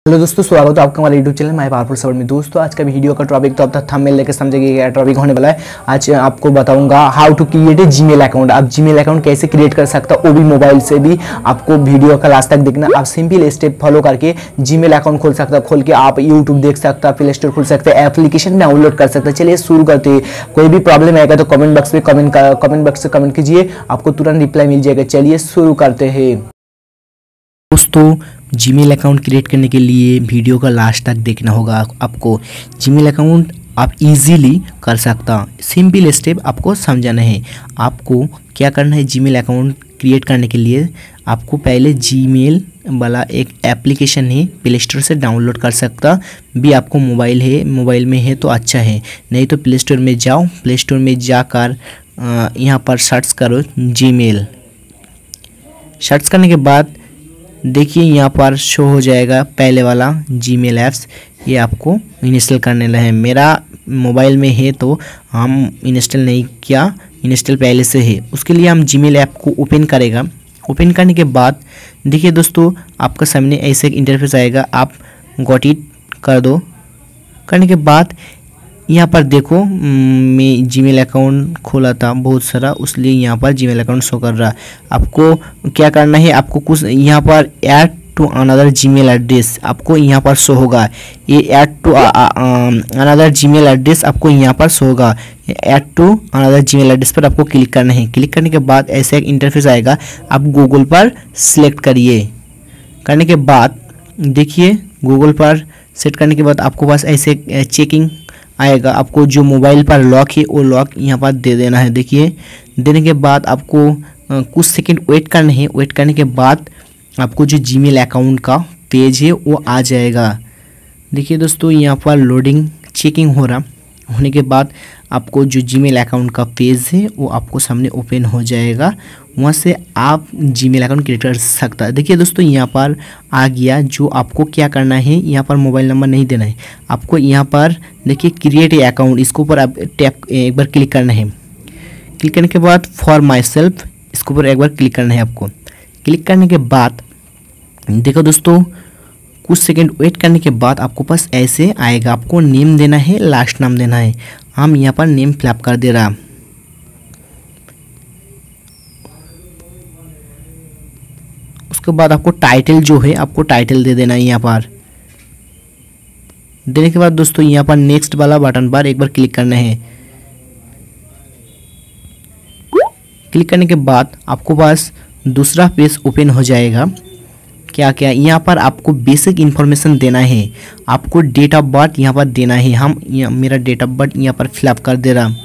Hello दोस्तों, स्वागत है आपका हमारे YouTube channel my powerful server में। दोस्तों आज का वीडियो का टॉपिक तो अब तक थंबनेल लेके समझेंगे क्या टॉपिक होने वाला है। आज आपको बताऊंगा how to create a Gmail account. आप जीमेल अकाउंट कैसे क्रिएट कर सकता हो, वो भी मोबाइल से भी। आपको वीडियो का लास्ट तक देखना। आप सिंपल स्टेप फॉलो करके जीमेल अकाउंट खोल सकता, खोल के आप यूट्यूब देख सकता, प्ले स्टोर खोल सकते, एप्लीकेशन डाउनलोड कर सकते। चलिए शुरू करते हैं। कोई भी प्रॉब्लम आएगा तो कमेंट बॉक्स से कमेंट कीजिए, आपको तुरंत रिप्लाई मिल जाएगा। चलिए शुरू करते हैं। दोस्तों जीमेल अकाउंट क्रिएट करने के लिए वीडियो का लास्ट तक देखना होगा। आपको जीमेल अकाउंट आप इजीली कर सकता, सिंपल स्टेप आपको समझाना है। आपको क्या करना है, जीमेल अकाउंट क्रिएट करने के लिए आपको पहले जीमेल वाला एक एप्लीकेशन है, प्ले स्टोर से डाउनलोड कर सकता भी। आपको मोबाइल में है तो अच्छा है, नहीं तो प्ले स्टोर में जाओ। प्ले स्टोर में जाकर यहाँ पर सर्च करो जीमेल। सर्च करने के बाद देखिए यहाँ पर शो हो जाएगा पहले वाला जीमेल ऐप्स। ये आपको इंस्टॉल करने है। मेरा मोबाइल में है तो हम इंस्टॉल नहीं किया, इंस्टॉल पहले से है। उसके लिए हम जीमेल ऐप को ओपन करेगा। ओपन करने के बाद देखिए दोस्तों आपका सामने ऐसे एक इंटरफेस आएगा। आप गॉट इट कर दो। करने के बाद यहाँ पर देखो मैं जीमेल अकाउंट खोला था बहुत सारा, उसलिए यहाँ पर जीमेल अकाउंट शो कर रहा। आपको क्या करना है, आपको कुछ यहाँ पर add to another Gmail address आपको यहाँ पर शो होगा। ये add to another Gmail address आपको यहाँ पर शो होगा। Add to another Gmail address पर आपको क्लिक करना है। क्लिक करने के बाद ऐसा एक इंटरफेस आएगा। आप गूगल पर सिलेक्ट करिए। करने के बाद देखिए गूगल पर सेट करने के बाद आपको पास ऐसे चेकिंग आएगा। आपको जो मोबाइल पर लॉक है वो लॉक यहाँ पर दे देना है। देखिए देने के बाद आपको कुछ सेकंड वेट करना है। वेट करने के बाद आपको जो जीमेल अकाउंट का पेज है वो आ जाएगा। देखिए दोस्तों यहाँ पर लोडिंग चेकिंग होने के बाद आपको जो जीमेल अकाउंट का पेज है वो आपको सामने ओपन हो जाएगा। वहाँ से आप जीमेल अकाउंट क्रिएट कर सकता है। देखिए दोस्तों यहाँ पर आ गया। जो आपको क्या करना है, यहाँ पर मोबाइल नंबर नहीं देना है आपको। यहाँ पर देखिए क्रिएट ए अकाउंट, इसके ऊपर आप टैप एक बार क्लिक करना है। क्लिक करने के बाद फॉर माई सेल्फ इसके ऊपर एक बार क्लिक करना है आपको। क्लिक करने के बाद देखो दोस्तों कुछ सेकंड वेट करने के बाद आपको पास ऐसे आएगा। आपको नेम देना है, लास्ट नाम देना है। हम यहाँ पर नेम फिलअप कर दे रहा। उसके बाद आपको टाइटल जो है आपको टाइटल दे देना है। यहाँ पर देने के बाद दोस्तों यहाँ पर नेक्स्ट वाला बटन पर एक बार क्लिक करना है। क्लिक करने के बाद आपको पास दूसरा पेज ओपन हो जाएगा। क्या क्या यहाँ पर आपको बेसिक इन्फॉर्मेशन देना है। आपको डेट ऑफ बर्थ यहाँ पर देना है। हम मेरा डेट ऑफ बर्थ यहाँ पर फिलअप कर दे रहा।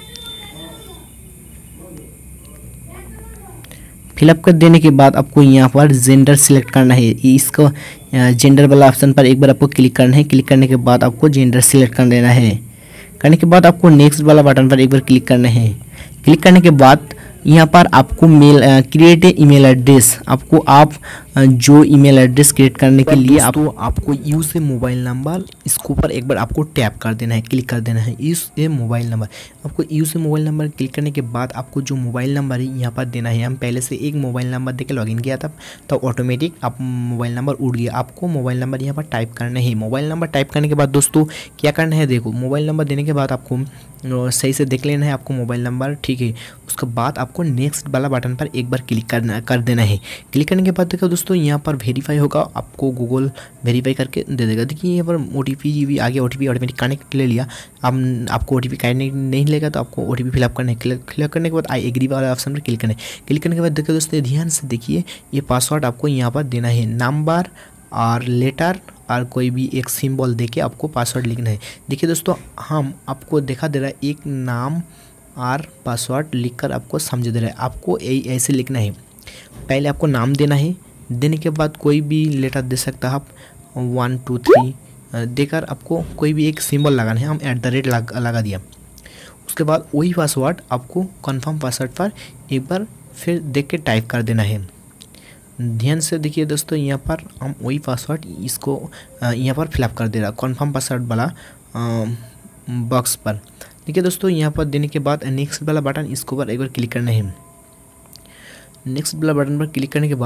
फिलअप कर देने के बाद आपको यहाँ पर जेंडर सिलेक्ट करना है। इसको जेंडर वाला ऑप्शन पर एक बार आपको क्लिक करना है। क्लिक करने के बाद आपको जेंडर सिलेक्ट कर देना है। करने के बाद आपको नेक्स्ट वाला बटन पर एक बार क्लिक करना है। क्लिक करने के बाद यहाँ पर आपको mail create a email address. आपको आप जो ईमेल एड्रेस क्रिएट करने के लिए आपको यूज ए मोबाइल नंबर इसके ऊपर एक बार आपको टैप कर देना है, क्लिक कर देना है। यूज ए मोबाइल नंबर आपको use a mobile number click करने के बाद आपको जो मोबाइल नंबर है यहाँ पर देना है। हम पहले से एक मोबाइल नंबर देके लॉगिन किया था तो ऑटोमेटिक आप मोबाइल नंबर उड़ गया। आपको मोबाइल नंबर यहाँ पर टाइप करना है। मोबाइल नंबर टाइप करने के बाद दोस्तों क्या करना है, देखो मोबाइल नंबर देने के बाद आपको सही से देख लेना है आपको मोबाइल नंबर, ठीक है। उसके बाद आपको नेक्स्ट वाला बटन पर एक बार क्लिक कर देना है। क्लिक करने के बाद देखो दोस्तों यहाँ पर वेरीफाई होगा। आपको गूगल वेरीफाई करके दे देगा। देखिए यहाँ पर OTP भी आ गया। OTP ऑटोमेटिक कनेक्ट ले लिया। अब आपको OTP कनेक्ट नहीं लेगा तो आपको OTP फिलअप करना है। फिलअप करने के बाद आई एग्री वाला ऑप्शन पर क्लिक करना है। क्लिक करने के बाद देखो दोस्तों ध्यान से देखिए ये पासवर्ड आपको यहाँ पर देना है। नंबर और लेटर और कोई भी एक सिंबल देके आपको पासवर्ड लिखना है। देखिए दोस्तों हम आपको दिखा दे रहा है, एक नाम और पासवर्ड लिखकर आपको समझ दे रहा है। आपको ऐसे लिखना है। पहले आपको नाम देना है, देने के बाद कोई भी लेटर दे सकता है आप 1 2 3 देकर आपको कोई भी एक सिंबल लगाना है। हम @ लगा दिया। उसके बाद वही पासवर्ड आपको कंफर्म पासवर्ड पर एक बार फिर देख के टाइप कर देना है। ध्यान से देखिए दोस्तों यहाँ पर हम वही पासवर्ड इसको यहाँ पर फिलअप कर दे रहा कंफर्म पासवर्ड वाला बॉक्स पर। देखिए दोस्तों यहाँ पर देने के बाद नेक्स्ट वाला बटन इसके ऊपर एक बार क्लिक करना है। नेक्स्ट वाला बटन पर क्लिक करने के बाद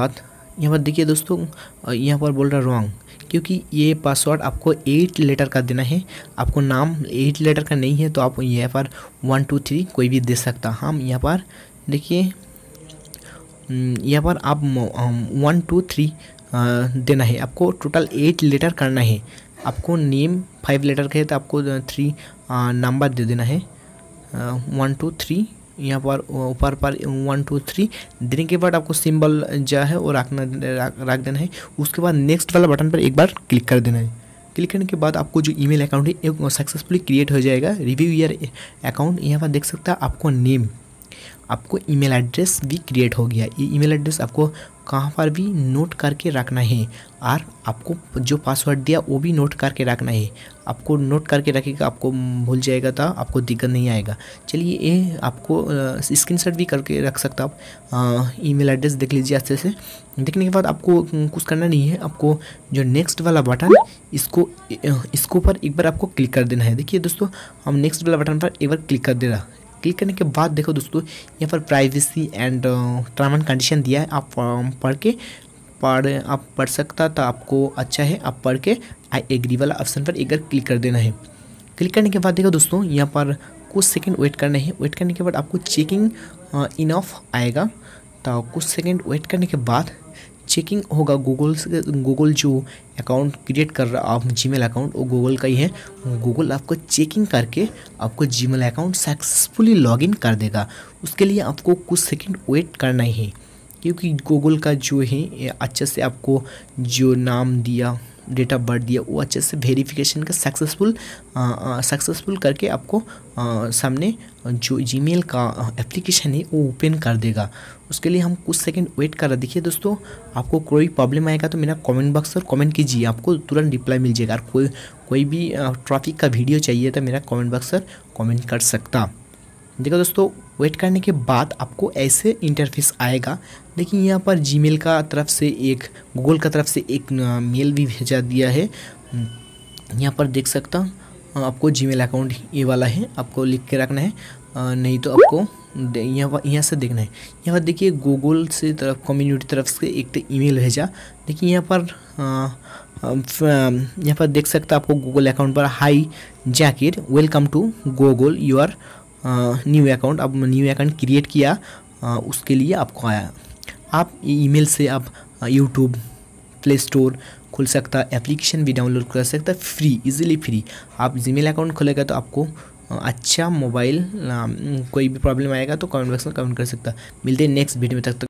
यहाँ पर देखिए दोस्तों, यहाँ पर बोल रहा रॉन्ग, क्योंकि ये पासवर्ड आपको 8 लेटर का देना है। आपको नाम 8 लेटर का नहीं है तो आप यहाँ पर 1 2 3 कोई भी दे सकता। हम यहाँ पर देखिए, यहाँ पर आप 1 2 3 देना है। आपको टोटल 8 लेटर करना है। आपको नेम 5 लेटर का है तो आपको 3 नंबर दे देना है, 1 2 3। यहाँ पर ऊपर पर 1 2 3 देने के बाद आपको सिंबल जो है वो रख देना है। उसके बाद नेक्स्ट वाला बटन पर एक बार क्लिक कर देना है। क्लिक करने के बाद आपको जो ईमेल अकाउंट है एक सक्सेसफुली क्रिएट हो जाएगा। रिव्यू योर अकाउंट, यहाँ पर देख सकता है आपको नेम, आपको ईमेल एड्रेस भी क्रिएट हो गया। ये ईमेल एड्रेस आपको कहाँ पर भी नोट करके रखना है, और आपको जो पासवर्ड दिया वो भी नोट करके रखना है। आपको नोट करके रखेगा, आपको भूल जाएगा तो आपको दिक्कत नहीं आएगा। चलिए, ये आपको स्क्रीनशॉट भी करके रख सकता आप। ईमेल एड्रेस देख लीजिए अच्छे से। देखने के बाद आपको कुछ करना नहीं है। आपको जो नेक्स्ट वाला बटन इसको पर एक बार आपको क्लिक कर देना है। देखिए दोस्तों, हम नेक्स्ट वाला बटन पर एक बार क्लिक कर दे रहा। क्लिक करने के बाद देखो दोस्तों, यहाँ पर privacy and term and condition दिया है। आप आप पढ़ सकता तो आपको अच्छा है। आप पढ़ के आई एग्री वाला ऑप्शन पर एक बार क्लिक कर देना है। क्लिक करने के बाद देखो दोस्तों, यहाँ पर कुछ सेकंड वेट करना है। वेट करने के बाद आपको चेकिंग इन ऑफ आएगा। तो कुछ सेकंड वेट करने के बाद चेकिंग होगा। गूगल जो अकाउंट क्रिएट कर रहा आप जीमेल अकाउंट, वो गूगल का ही है। गूगल आपको चेकिंग करके आपको जीमेल अकाउंट सक्सेसफुली लॉगिन कर देगा। उसके लिए आपको कुछ सेकंड वेट करना ही है, क्योंकि गूगल का जो है अच्छे से आपको जो नाम दिया, डेट ऑफ बर्थ दिया, वो अच्छे से वेरिफिकेशन का सक्सेसफुल करके आपको सामने जो जीमेल का एप्लीकेशन है वो ओपन कर देगा। उसके लिए हम कुछ सेकंड वेट कर रहे। देखिए दोस्तों, आपको कोई प्रॉब्लम आएगा तो मेरा कमेंट बॉक्स पर कमेंट कीजिए, आपको तुरंत रिप्लाई मिल जाएगा। और कोई भी ट्रैफिक का वीडियो चाहिए तो मेरा कमेंट बॉक्स पर कमेंट कर सकता। देखो दोस्तों, वेट करने के बाद आपको ऐसे इंटरफेस आएगा। देखिए, यहाँ पर जीमेल का तरफ से एक, गूगल का तरफ से एक मेल भी भेजा दिया है। यहाँ पर देख सकता आपको जीमेल अकाउंट ये वाला है, आपको लिख के रखना है। नहीं तो आपको यहाँ से देखना है। यहाँ पर देखिए, गूगल से तरफ कम्युनिटी तरफ से एक तो ईमेल भेजा। देखिए यहाँ पर देख सकता आपको गूगल अकाउंट पर, hi Zakir, welcome to Google your new account. अब न्यू अकाउंट क्रिएट किया, उसके लिए आपको आया। आप ईमेल से आप यूट्यूब, प्ले स्टोर खुल सकता, एप्लीकेशन भी डाउनलोड कर सकता फ्री, इजीली फ्री। आप जीमेल अकाउंट खोलेगा तो आपको अच्छा मोबाइल, कोई भी प्रॉब्लम आएगा तो कमेंट बॉक्स में कमेंट कर सकता। मिलते हैं नेक्स्ट वीडियो में, तक